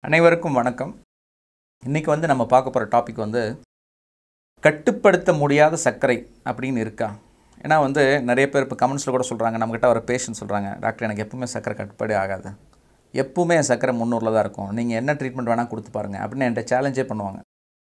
அனைவருக்கும் வணக்கம். இன்னைக்கு நம்ம பார்க்க போகிற டாபிக் கட்டுப்படுத்த முடியாத சர்க்கரை அப்படின்னு இருக்கா. ஏன்னா நிறைய பேர் இப்போ கமெண்ட்ஸில் கூட சொல்கிறாங்க, நம்மக்கிட்ட வர பேஷண்ட் சொல்கிறாங்க, டாக்டர் எனக்கு எப்பவுமே சர்க்கரை கட்டுப்பாடு ஆகாது, எப்பவுமே சர்க்கரை 300 தான் இருக்கும், நீங்கள் என்ன ட்ரீட்மெண்ட் வேணால் கொடுத்து பாருங்கள் அப்படின்னு என்கிட்ட சேலஞ்சே பண்ணுவாங்க.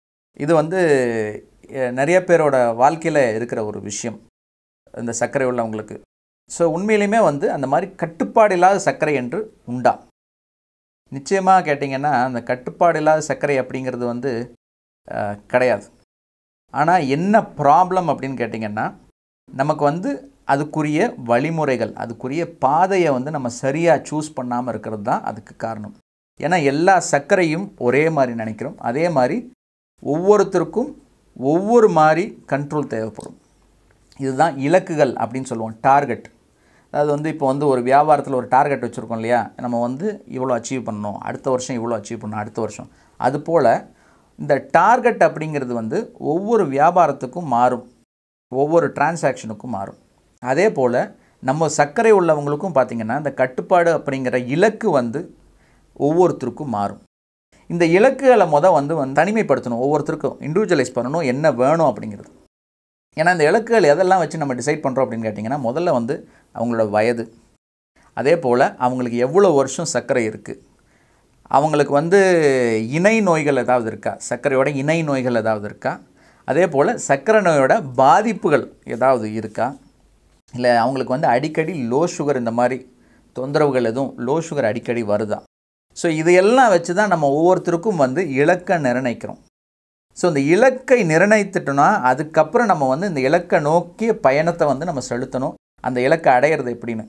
இது நிறைய பேரோட வாழ்க்கையில் இருக்கிற ஒரு விஷயம், இந்த சர்க்கரை உள்ளவங்களுக்கு. ஸோ உண்மையிலுமே அந்த மாதிரி கட்டுப்பாடு இல்லாத சர்க்கரை என்று உண்டா? நிச்சயமாக கேட்டிங்கன்னா அந்த கட்டுப்பாடு இல்லாத சர்க்கரை அப்படிங்கிறது கிடையாது. ஆனால் என்ன ப்ராப்ளம் அப்படின்னு கேட்டிங்கன்னா, நமக்கு அதுக்குரிய வழிமுறைகள், அதுக்குரிய பாதையை நம்ம சரியாக சூஸ் பண்ணாமல் இருக்கிறது தான் அதுக்கு காரணம். ஏன்னா எல்லா சர்க்கரையும் ஒரே மாதிரி நினைக்கிறோம், அதே மாதிரி ஒவ்வொருத்தருக்கும் ஒவ்வொரு மாதிரி கண்ட்ரோல் தேவைப்படும். இதுதான் இலக்குகள் அப்படின்னு சொல்லுவோம், டார்கெட். அதாவது இப்போ ஒரு வியாபாரத்தில் ஒரு டார்கெட் வச்சுருக்கோம் இல்லையா, நம்ம இவ்வளோ அச்சீவ் பண்ணணும், அடுத்த வருஷம் இவ்வளோ அச்சீவ் பண்ணணும், அடுத்த வருஷம். அதுபோல் இந்த டார்கெட் அப்படிங்கிறது ஒவ்வொரு வியாபாரத்துக்கும் மாறும், ஒவ்வொரு டிரான்சாக்ஷனுக்கும் மாறும். அதே போல் நம்ம சர்க்கரை உள்ளவங்களுக்கும் பார்த்திங்கன்னா இந்த கட்டுப்பாடு அப்படிங்கிற இலக்கு ஒவ்வொருத்தருக்கும் மாறும். இந்த இலக்குகளை தனிமைப்படுத்தணும், ஒவ்வொருத்தருக்கும் இண்டிவிஜுவலைஸ் பண்ணணும், என்ன வேணும் அப்படிங்கிறது. ஏன்னா இந்த இலக்குகள் எதெல்லாம் வச்சு நம்ம டிசைட் பண்ணுறோம் அப்படின்னு கேட்டிங்கன்னா, முதல்ல அவங்களோட வயது, அதே போல் அவங்களுக்கு எவ்வளோ வருஷம் சர்க்கரை இருக்குது, அவங்களுக்கு இணை நோய்கள் ஏதாவது இருக்கா, சர்க்கரையோட இணை நோய்கள் ஏதாவது இருக்கா, அதே போல் சர்க்கரை நோயோட பாதிப்புகள் ஏதாவது இருக்கா, இல்லை அவங்களுக்கு அடிக்கடி லோ சுகர் இந்த மாதிரி தொந்தரவுகள் எதுவும், லோ சுகர் அடிக்கடி வருதா. ஸோ இதையெல்லாம் வச்சு தான் நம்ம ஒவ்வொருத்தருக்கும் இலக்கை நிர்ணயிக்கிறோம். ஸோ இந்த இலக்கை நிர்ணயித்துட்டோன்னா அதுக்கப்புறம் நம்ம இந்த இலக்கை நோக்கிய பயணத்தை நம்ம செலுத்தணும். அந்த இலக்கை அடையிறது எப்படின்னு,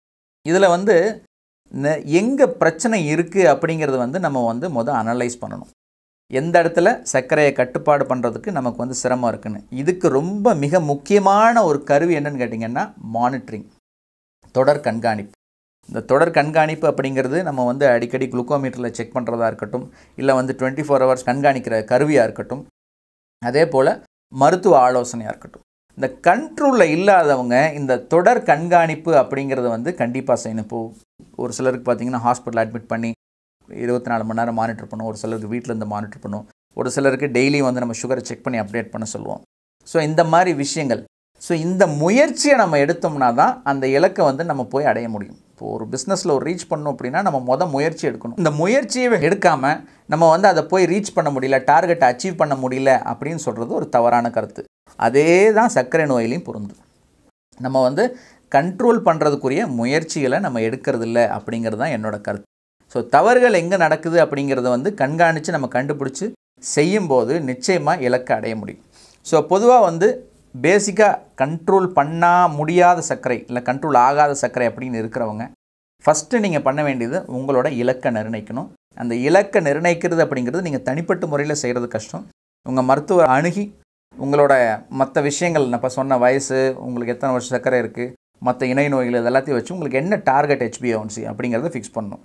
இதில் எங்கே பிரச்சனை இருக்குது அப்படிங்கிறது நம்ம அனலைஸ் பண்ணணும். எந்த இடத்துல சர்க்கரையை கட்டுப்பாடு பண்ணுறதுக்கு நமக்கு சிரமம் இருக்குன்னு. இதுக்கு ரொம்ப மிக முக்கியமான ஒரு கருவி என்னன்னு கேட்டிங்கன்னா மானிட்டரிங், தொடர் கண்காணிப்பு. இந்த தொடர் கண்காணிப்பு அப்படிங்கிறது நம்ம அடிக்கடி குளுக்கோமீட்டரில் செக் பண்ணுறதா இருக்கட்டும், இல்லை 24 hours கண்காணிக்கிற கருவியாக இருக்கட்டும், அதே போல் மருத்துவ ஆலோசனையாக இருக்கட்டும். இந்த கண்ட்ரோலில் இல்லாதவங்க இந்த தொடர் கண்காணிப்பு அப்படிங்கிறத கண்டிப்பாக செய்யணும். இப்போது ஒரு சிலருக்கு பார்த்திங்கன்னா ஹாஸ்பிட்டல் அட்மிட் பண்ணி 24 மணி நேரம் மானிட்டர் பண்ணும், ஒரு சிலருக்கு வீட்டிலேருந்து மானிட்டர் பண்ணும், ஒரு சிலருக்கு டெய்லி நம்ம சுகரை செக் பண்ணி அப்டேட் பண்ண சொல்லுவோம். ஸோ இந்த மாதிரி விஷயங்கள், ஸோ இந்த முயற்சியை நம்ம எடுத்தோம்னா தான் அந்த இலக்கை நம்ம போய் அடைய முடியும். இப்போ ஒரு பிஸ்னஸில் ஒரு ரீச் பண்ணணும் அப்படின்னா நம்ம முயற்சி எடுக்கணும். இந்த முயற்சியை எடுக்காமல் நம்ம அதை போய் ரீச் பண்ண முடியல, டார்கெட்டை அச்சீவ் பண்ண முடியல அப்படின்னு சொல்கிறது ஒரு தவறான கருத்து. அதே தான் சர்க்கரை நோயிலையும் பொருந்தும். நம்ம கண்ட்ரோல் பண்ணுறதுக்குரிய முயற்சிகளை நம்ம எடுக்கிறது இல்லை அப்படிங்கிறது தான் என்னோடய கருத்து. ஸோ தவறுகள் எங்கே நடக்குது அப்படிங்கிறத கண்காணித்து நம்ம கண்டுபிடிச்சி செய்யும்போது நிச்சயமாக இலக்கை அடைய முடியும். ஸோ பொதுவாக பேசிக்காக கண்ட்ரோல் பண்ண முடியாத சர்க்கரை, இல்லை கண்ட்ரோல் ஆகாத சர்க்கரை அப்படின்னு இருக்கிறவங்க ஃபஸ்ட்டு நீங்கள் பண்ண வேண்டியது உங்களோட இலக்கை நிர்ணயிக்கணும். அந்த இலக்கை நிர்ணயிக்கிறது அப்படிங்கிறது நீங்கள் தனிப்பட்ட முறையில் செய்கிறது கஷ்டம். உங்கள் மருத்துவர் அணுகி உங்களோட மற்ற விஷயங்கள், நான் இப்போ சொன்ன வயசு, உங்களுக்கு எத்தனை வருஷம் சர்க்கரை இருக்குது, மற்ற இணை நோய்கள் இதெல்லாத்தையும் வச்சு உங்களுக்கு என்ன டார்கெட் HbA1c அப்படிங்கிறத ஃபிக்ஸ் பண்ணணும்.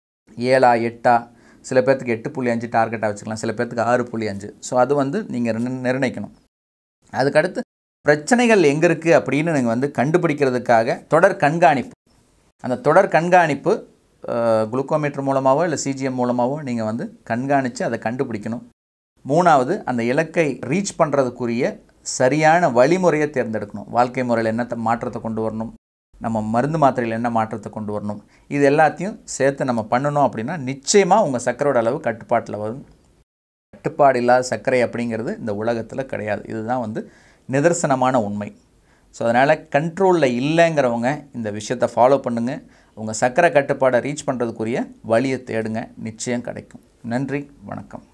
7 8 சில பேர்த்துக்கு 8.5 டார்கெட்டாக வச்சுக்கலாம், சில பேர்த்துக்கு 6.5. ஸோ அது நீங்கள் நிர்ணயிக்கணும். அதுக்கடுத்து பிரச்சனைகள் எங்கே இருக்குது அப்படின்னு நீங்கள் கண்டுபிடிக்கிறதுக்காக தொடர் கண்காணிப்பு, அந்த தொடர் கண்காணிப்பு குளுக்கோமீட்டர் மூலமாகவோ இல்லை சிஜிஎம் மூலமாகவோ நீங்கள் கண்காணித்து அதை கண்டுபிடிக்கணும். 3வது, அந்த இலக்கை ரீச் பண்ணுறதுக்குரிய சரியான வழிமுறையை தேர்ந்தெடுக்கணும். வாழ்க்கை முறையில் என்ன மாற்றத்தை கொண்டு வரணும், நம்ம மருந்து மாத்திரையில் என்ன மாற்றத்தை கொண்டு வரணும், இது எல்லாத்தையும் சேர்த்து நம்ம பண்ணணும். அப்படின்னா நிச்சயமாக உங்கள் சர்க்கரையோட அளவு கட்டுப்பாட்டில் வரும். கட்டுப்பாடு இல்லாத சர்க்கரை அப்படிங்கிறது இந்த உலகத்தில் கிடையாது. இதுதான் நிதர்சனமான உண்மை. ஸோ அதனால் கண்ட்ரோலில் இல்லைங்கிறவங்க இந்த விஷயத்தை ஃபாலோ பண்ணுங்கள். உங்கள் சர்க்கரை கட்டுப்பாடை ரீச் பண்ணுறதுக்குரிய வழியை தேடுங்க, நிச்சயம் கிடைக்கும். நன்றி, வணக்கம்.